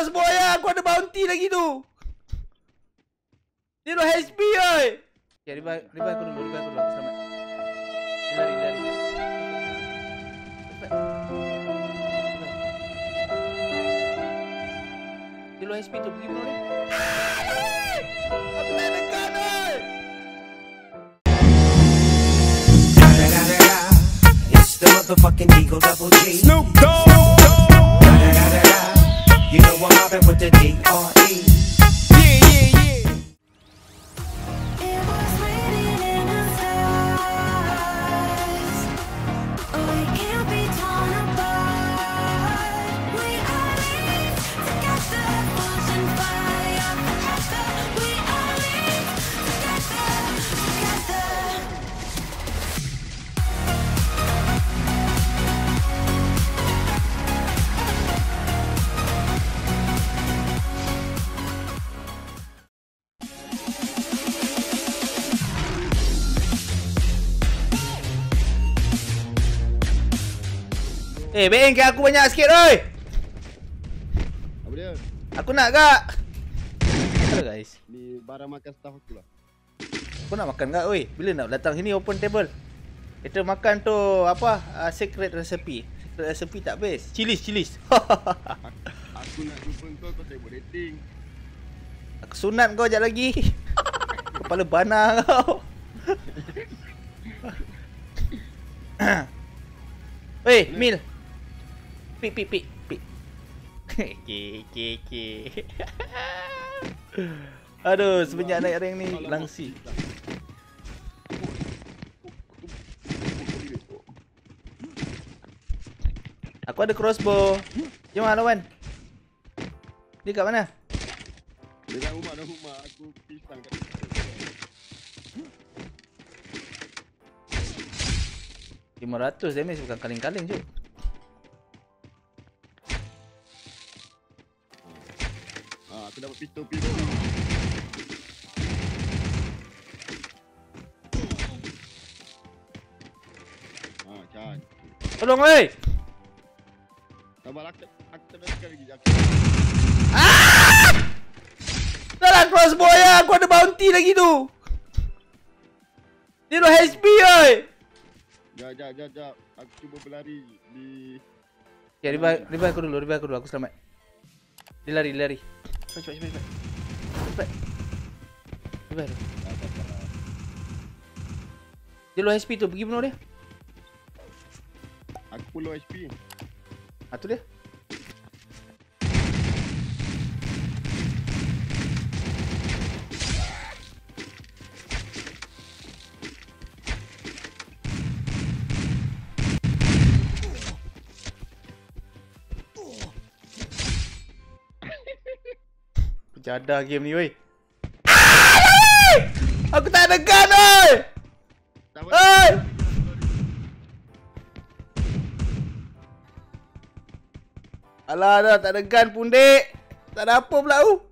crossbow ya. Aku ada bounty lagi tu. Dia 2 HP oi. Okay, revive aku dulu, Aku selamat. Dia lari. Dia 2 HP tu, pergi bunuh dia. Aku tak ada gun oi. It's the motherfucking Eagle Double G. Snoop Dogg. You know I'm mobbing with the D.R.E. Yeah. It was written in the stars. We can't be torn apart. We are linked together, forging fire forever. We are linked together. Ben, ke aku banyak sikit oi. Apa dia? Aku nak gak. Hello guys. Ni barang makan staff aku lah. Kau nak makan gak oi? Bila nak datang sini open table? Kita makan tu apa? Secret recipe. Secret recipe tak best. Chilis. Aku nak jumpa kau tak buat dating. Aku sunat kau sekejap lagi. Kepala bana kau. Weh, Mil. Pik. Ke. Aduh, semenjak naik rank ni langsi. Aku ada crossbow. Jom lawan. Dia kat mana? Dia dah rumah. Aku pisang kat situ. 500 damage bukan kaleng-kaleng je. Aku dapat pistol. Kan. Tolong oi. Sabar aku tak lagi. Dalam crossbow ya, aku ada bounty lagi tu. Dia 2 HP oi. Jap. Aku cuba berlari di... Okay, revive aku dulu, aku selamat. Dia lari. Cepat. Revive tu. Dia low HP tu, pergi bunuh dia. Aku low HP. Tu dia. Jadah game ni weh. Aku tak ada gun oi. Oi. Alah dah tak ada gun pun dek. Tak ada apa pula tu.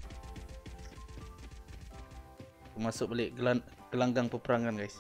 Aku masuk balik gelanggang peperangan guys.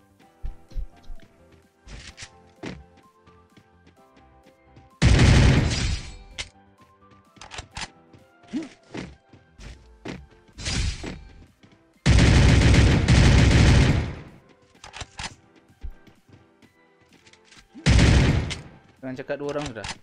Jangan cakap 2 orang sudah.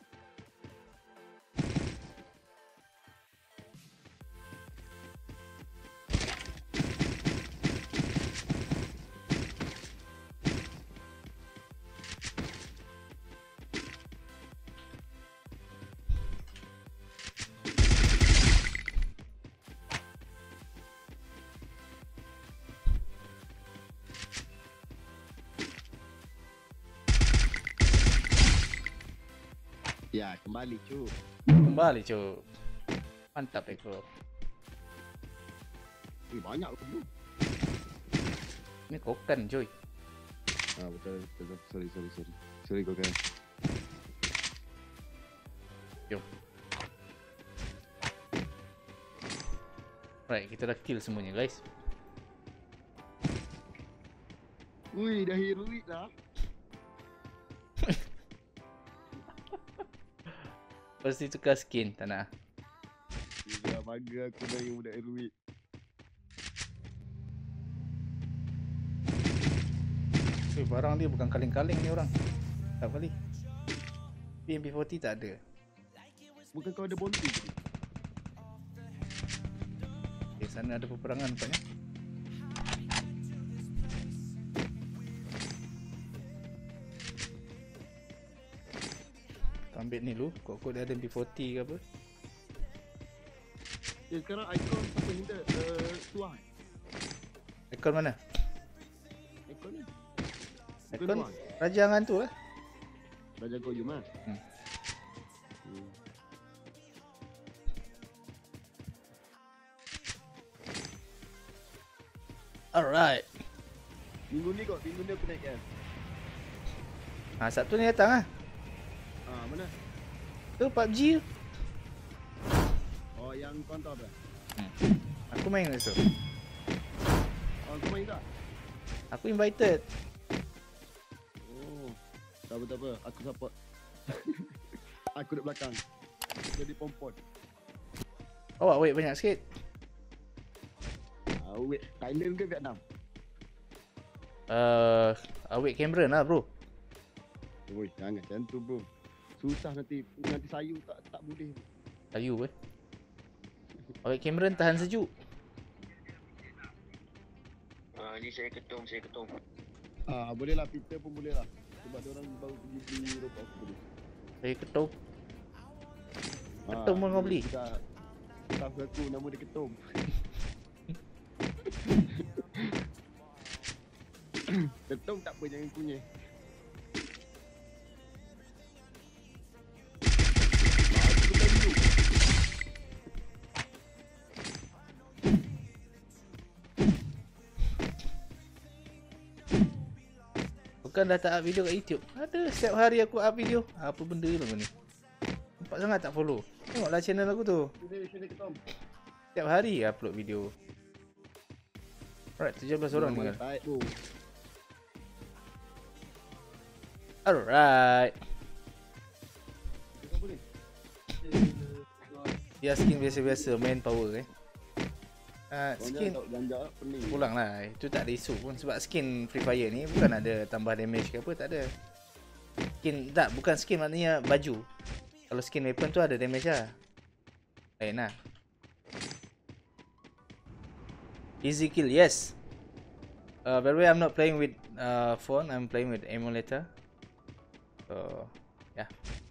Ya, kembali cu. Mantap Eko. Banyak aku. Ni kokan cuy. Betul. Sorry kokan. Jom. Right, kita dah kill semuanya guys. Ui, dah heroic dah. Pasti tukar skin, tak nak. bangga aku main budak Aerowick. Barang dia bukan kaleng-kaleng ni orang. Tak kali. MP40 tak ada. Bukan kau ada bounty ke? Okay, sana ada peperangan nampaknya. Kita ambil ni dulu. Kok dia ada MP40 ke apa. Ya sekarang ikon siapa minta tuah. Ikon mana? Ikon ni. Ikon Raja Angan tu lah. Raja Goyum ah. Alright. Minggu ni aku naik kan. Sabtu ni datang lah. Mana? Tu PUBG. Oh yang kau hantar apa? Aku main esok. Oh kau main tak? Aku invited. Oh. Tak apa. Aku support. Aku duduk belakang. Jadi pompon. Awak wait banyak sikit. Wait, Thailand ke Vietnam? Awake Cameron lah bro. Oi, jangan macam tu bro. Susah nanti sayu tak boleh. Sayu ke? Awake Cameron tahan sejuk. Ni saya ketum. Boleh lah, Peter pun boleh lah. Sebab diorang baru pergi beli rokok aku tadi. Saya ketum. Ketum pun kau beli? Staff aku nama dia Ketum. Ketum tak apa, jangan kunyah. Bukan dah tak up video kat YouTube. Ada setiap hari aku up video. Apa benda tu ni? Nampak sangat tak follow. Tengoklah channel aku tu. Sini Ketum. Setiap hari upload video. Alright, 17 orang dengar. Baik bro. Alright. Apa ni? Dia skin biasa-biasa, main power skin Ganja pening. pulang lah. Itu tak ada isu pun sebab skin Free Fire ni bukan ada tambah damage ke apa, tak ada. Skin tak, bukan skin maknanya baju. Kalau skin weapon tu ada damage lah. Lain lah. Easy kill, yes. By the way, I'm not playing with phone, I'm playing with emulator. So, yeah.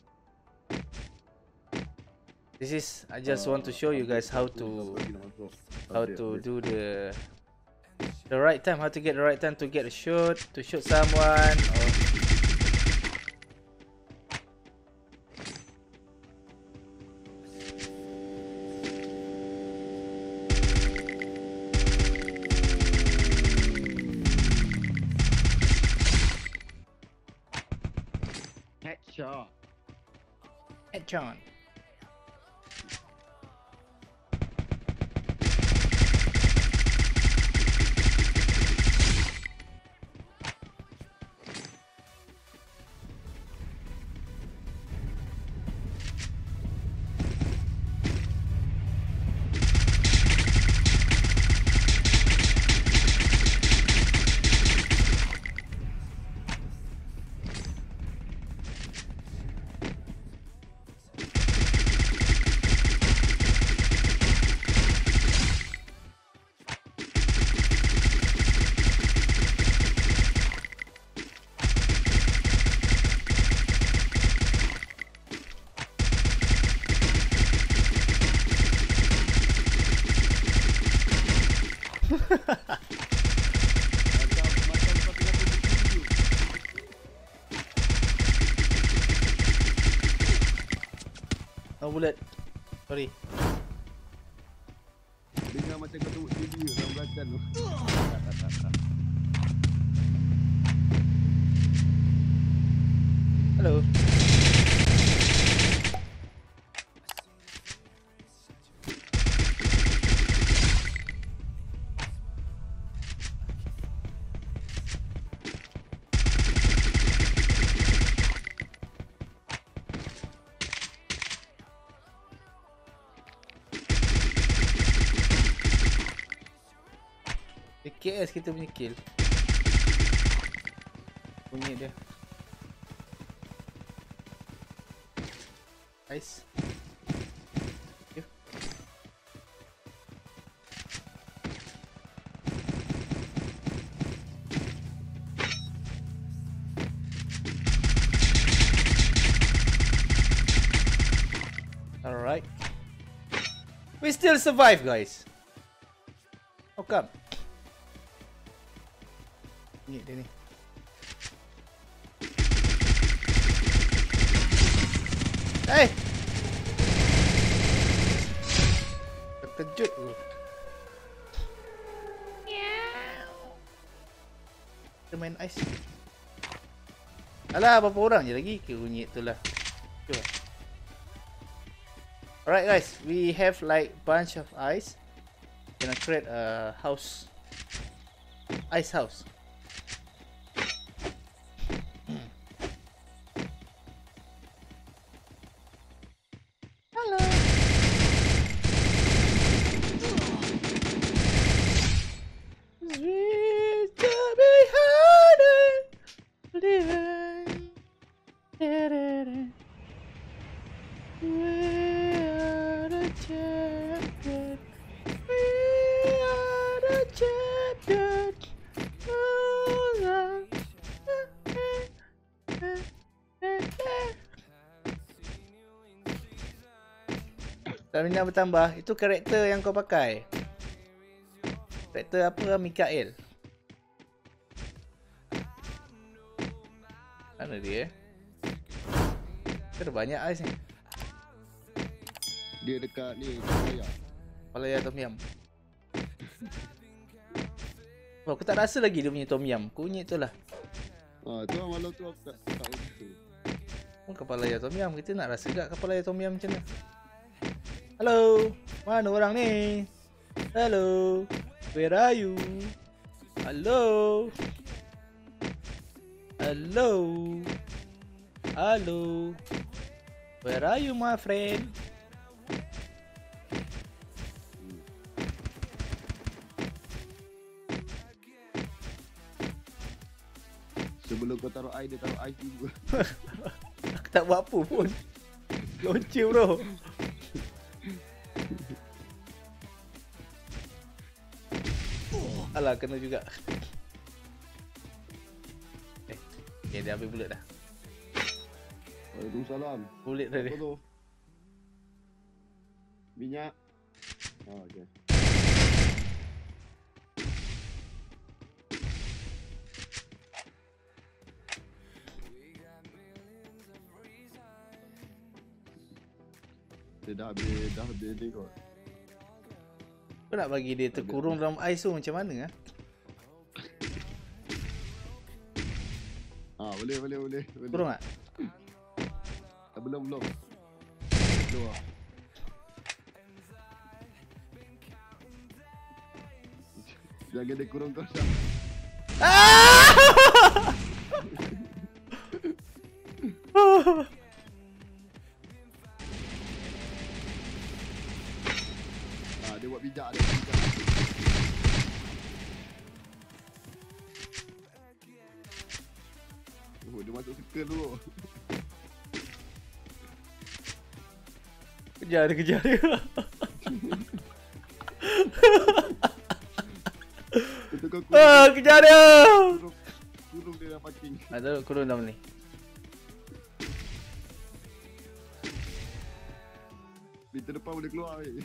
This is, I just want to show you guys how to do the right time, how to get the right time to get a shot, to shoot someone, or Headshot. headshot. No bullet. Sorry. Dengar macam kau tengok video dalam belakang tu. Hello. KS kita punya kill. Bunyi dia. Nice. Thank you. Alright. We still survive, guys. How come? Ni dia ni. Hey! Terkejut tu. Kita main ice. Alah, berapa orang je lagi ke bunyi tu lah. Cuba. Alright guys, we have like bunch of ice. Gonna create a house. Ice house. Hello. Sweet to be harder living. We are the champion. We are the champion. Stamina bertambah. Itu karakter yang kau pakai. Karakter apa? Mikael. Mana dia? Ada banyak ice ni. Dia dekat ni, Palaya. Palaya Tom Yum. Oh, aku tak rasa lagi dia punya Tom Yum. Kunyit tu lah. Tu lah malam tu aku tak begitu. Oh, Palaya Tom Yum. Kita nak rasa tak Palaya Tom Yum macam mana? Hello. Mana orang ni? Hello. Where are you? Hello. Hello. Hello. Where are you, my friend? Sebelum kau taruh air, dia taruh air juga. Aku tak buat apa pun. Launcher bro. Alah, kena juga. Okay, dia habis bullet dah. Waalaikumsalam. Bullet dah dia. Apa tu? Minyak. Okey. Dia dah habis ni kot. Kau nak bagi dia terkurung dalam ais tu macam mana? Boleh. Kurung tak? Belum. Keluar. Jangan dia kurung kau dah. Dia buat bijak dia. Dia masuk circle dulu. Kejar dia. Kejar dia. Kurung dia dah parking. Ada kurung dalam ni. Pintu depan boleh keluar weh.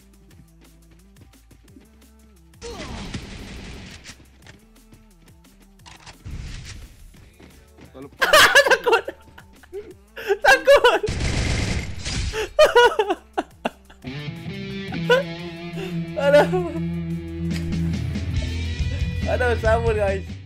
Kalau Takut. Aduh, sabun guys.